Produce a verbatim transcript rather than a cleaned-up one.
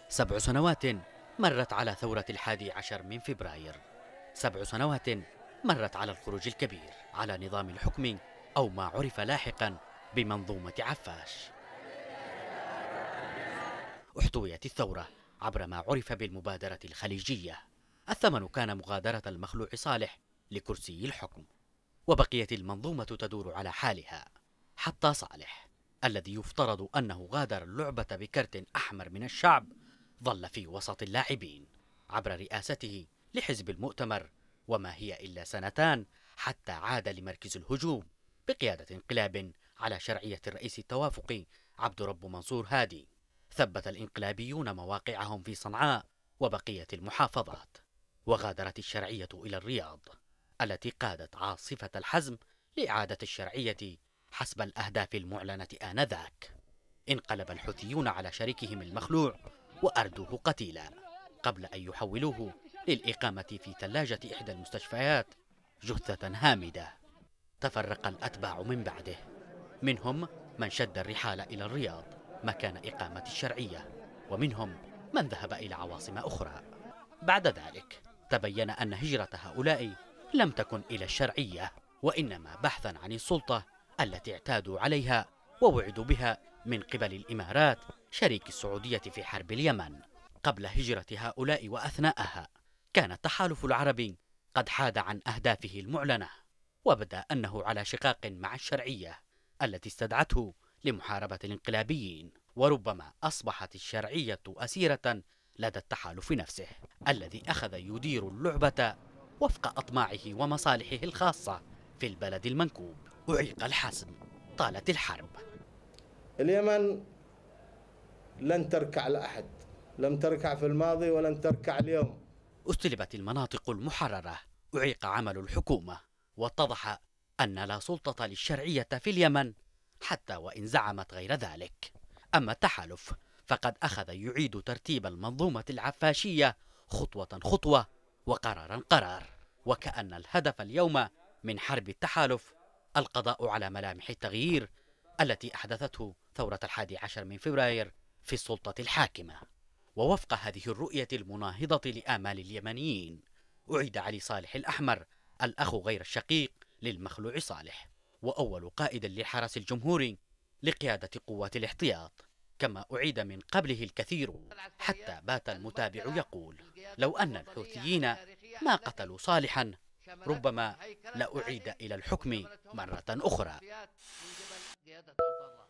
سبع سنوات مرت على ثورة الحادي عشر من فبراير. سبع سنوات مرت على الخروج الكبير على نظام الحكم أو ما عرف لاحقا بمنظومة عفاش. احتويت الثورة عبر ما عرف بالمبادرة الخليجية. الثمن كان مغادرة المخلوع صالح لكرسي الحكم، وبقيت المنظومة تدور على حالها حتى صالح الذي يفترض أنه غادر اللعبة بكرت أحمر من الشعب ظل في وسط اللاعبين عبر رئاسته لحزب المؤتمر، وما هي إلا سنتان حتى عاد لمركز الهجوم بقيادة انقلاب على شرعية الرئيس التوافقي عبد رب منصور هادي. ثبت الانقلابيون مواقعهم في صنعاء وبقية المحافظات، وغادرت الشرعية إلى الرياض التي قادت عاصفة الحزم لإعادة الشرعية حسب الأهداف المعلنة آنذاك. انقلب الحوثيون على شريكهم المخلوع وأردوه قتيلا قبل أن يحولوه للإقامة في ثلاجة إحدى المستشفيات جثة هامدة. تفرق الأتباع من بعده، منهم من شد الرحال إلى الرياض مكان إقامة الشرعية، ومنهم من ذهب إلى عواصم أخرى. بعد ذلك تبين أن هجرة هؤلاء لم تكن إلى الشرعية، وإنما بحثا عن السلطة التي اعتادوا عليها ووعدوا بها من قبل الإمارات شريك السعودية في حرب اليمن. قبل هجرة هؤلاء وأثناءها كان التحالف العربي قد حاد عن أهدافه المعلنة، وبدا أنه على شقاق مع الشرعية التي استدعته لمحاربة الانقلابيين، وربما أصبحت الشرعية أسيرة لدى التحالف نفسه الذي أخذ يدير اللعبة وفق أطماعه ومصالحه الخاصة في البلد المنكوب. أعيق الحسم، طالت الحرب. اليمن لن تركع لأحد، لم تركع في الماضي ولن تركع اليوم. استلبت المناطق المحررة، أعيق عمل الحكومة، واتضح أن لا سلطة للشرعية في اليمن حتى وإن زعمت غير ذلك. أما التحالف فقد أخذ يعيد ترتيب المنظومة العفاشية خطوة خطوة وقرارا قرار، وكأن الهدف اليوم من حرب التحالف القضاء على ملامح التغيير التي أحدثته ثورة الحادي عشر من فبراير في السلطة الحاكمة. ووفق هذه الرؤية المناهضة لآمال اليمنيين، أعيد علي صالح الأحمر الأخ غير الشقيق للمخلوع صالح، وأول قائد للحرس الجمهوري لقيادة قوات الاحتياط، كما أعيد من قبله الكثير، حتى بات المتابع يقول لو أن الحوثيين ما قتلوا صالحا ربما لأعيد إلى الحكم مرة أخرى.